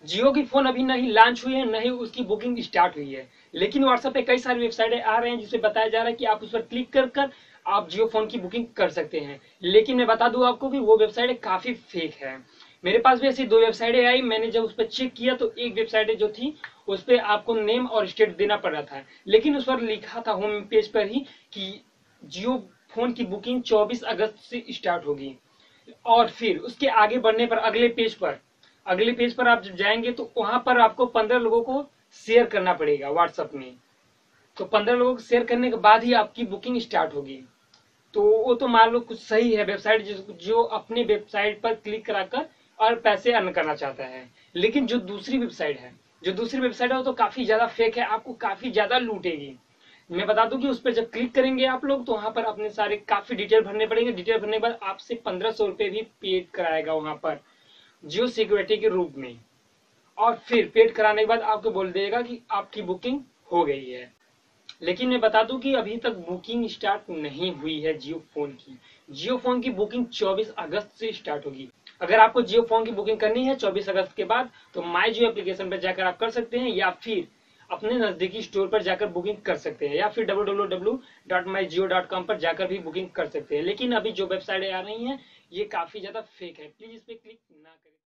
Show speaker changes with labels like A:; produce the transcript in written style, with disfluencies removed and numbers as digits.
A: जियो की फोन अभी नहीं लॉन्च हुई है, नहीं उसकी बुकिंग स्टार्ट हुई है, लेकिन व्हाट्सएप पे कई सारी वेबसाइटें आ रहे हैं जिससे बताया जा रहा है कि आप उस पर क्लिक कर कर आप जियो फोन की बुकिंग कर सकते हैं। लेकिन मैं बता दूं आपको कि वो वेबसाइटें काफी फेक है। मेरे पास भी ऐसी दो वेबसाइटें आई, मैंने जब उस पर चेक किया तो एक वेबसाइट जो थी उस पर आपको नेम और स्टेट देना पड़ रहा था, लेकिन उस पर लिखा था होम पेज पर ही कि जियो फोन की बुकिंग 24 अगस्त से स्टार्ट होगी। और फिर उसके आगे बढ़ने पर अगले पेज पर आप जब जाएंगे तो वहां पर आपको 15 लोगों को शेयर करना पड़ेगा व्हाट्सएप में। तो 15 लोगों को शेयर करने के बाद ही आपकी बुकिंग स्टार्ट होगी। तो वो तो मान लो कुछ सही है वेबसाइट जो अपने वेबसाइट पर क्लिक कराकर और पैसे अर्न करना चाहता है। लेकिन जो दूसरी वेबसाइट है वो तो काफी ज्यादा फेक है, आपको काफी ज्यादा लूटेगी। मैं बता दूं कि उस पर जब क्लिक करेंगे आप लोग तो वहां पर अपने सारे काफी डिटेल भरने पड़ेंगे। डिटेल भरने के बाद आपसे 1500 रुपए भी पेड कराएगा वहां पर जियो सिक्योरिटी के रूप में। और फिर पेड कराने के बाद आपको बोल देगा कि आपकी बुकिंग हो गई है। लेकिन मैं बता दूं कि अभी तक बुकिंग स्टार्ट नहीं हुई है जियो फोन की। जियो फोन की बुकिंग 24 अगस्त से स्टार्ट होगी। अगर आपको जियो फोन की बुकिंग करनी है 24 अगस्त के बाद तो माई जियो एप्लीकेशन पर जाकर आप कर सकते हैं, या फिर अपने नजदीकी स्टोर पर जाकर बुकिंग कर सकते हैं, या फिर www.mygeo.com पर जाकर भी बुकिंग कर सकते हैं। लेकिन अभी जो वेबसाइटें आ रही हैं ये काफी ज्यादा फेक है, प्लीज इस पर क्लिक ना करें।